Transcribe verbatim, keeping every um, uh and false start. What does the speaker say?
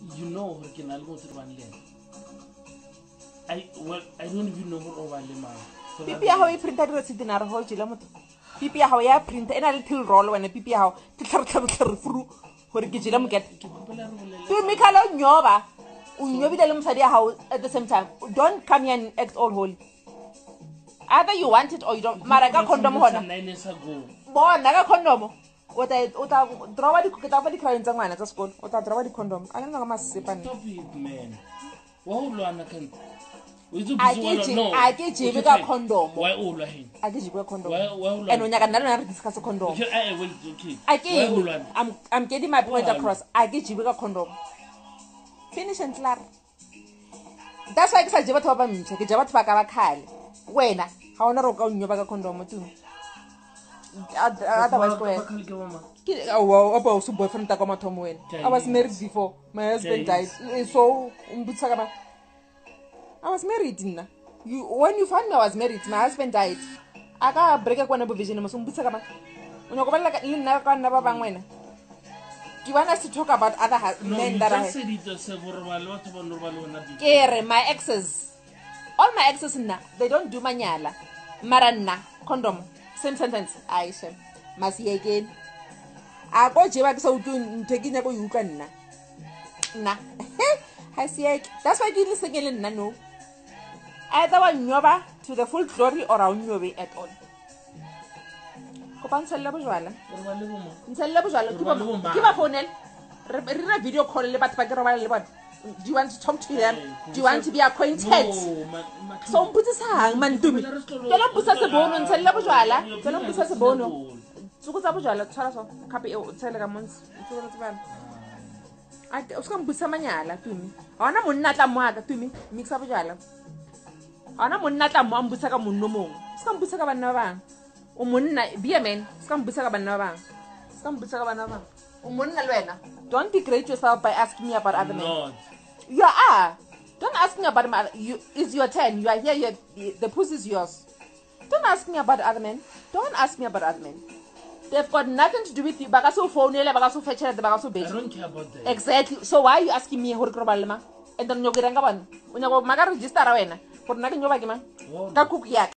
you know hore ke na le motho ba nle I well I don't even know hore o ba le mang pipi ya hao e printa di receipt na re ho jela motho pipi ya hao ya printa ena le till roll wena pipi ya hao ke tlhare tlhare tlhare furu hore ke jela mokete tu mi khala nyoba o nyobile le mosadi ya hao at the same time don't come here and act all holy either you want it or you don't mara ka condom hona bona ka condom o ta o ta drawa di ka fa di clients tsa ngwana tsa sekolo o ta drawa di condom a nna ga masepa ne stop it man wa ho lwana kan a ke jibe ka condom why o lwa hin a ke jibe ka condom why why o lwa and o nyaka nna lona re discuss condom okay eh wait okay a ke i'm i'm getting my point across a ke jibe ka condom finish and clear that's why ke sa jiba thoba mtse ke jiba thoba ka ba khale wena ha ona ro ka unyo ba ka condom tu otherwise go ahead oh oh so boyfriend ta koma thomo wena I was married before my husband died so umbutsa ka ba I was married na you when you found me I was married my husband died aka break kwa na provision mo umbutsa ka ba unya go balla le nna ka nna ba bang wena do you want us to talk about other men that I kere my exes all my exes na they don't do manyala mara nna condom same sentence Aisha masi again a go jeba ke so tu ntekinya go yuka nna na ha siek that's why ke le sengele nna no either wa nyoba to the full glory or a nyobe at all ko pansella bojwala ntshella bojwala ke ba phone re re video call le batho ba ke robala le bona do you want to talk to them do you want to be acquainted so mputse sang mantumi ke la pusa se bono ntshella bojwala ke la pusa se bono tsuku tsa bojwala tshwara so kape e o tshele ka monts tsuku tsa bana a o ska mpusa manyala tumi hona monna tla moaka tumi mixa bojwala hona monna tla mo ambusa ka monno mong ska mpusa ka bana ba bang o monna be a man ska mpusa ka bana ba bang ska mpusa ka bana ba bang o monna le wena don't degrade yourself by asking me about other men you are don't ask me about my you it's your turn you are here you the pussy is yours don't ask me about other men don't ask me about other men they've got nothing to do with you baka so phone ele baka so fetchela baka so base I don't care about that exactly so why are you asking me hore kroba le ma and then nyogira nga bana o nyago maga register wena gore na ke nyoba ke ma ka kuku ya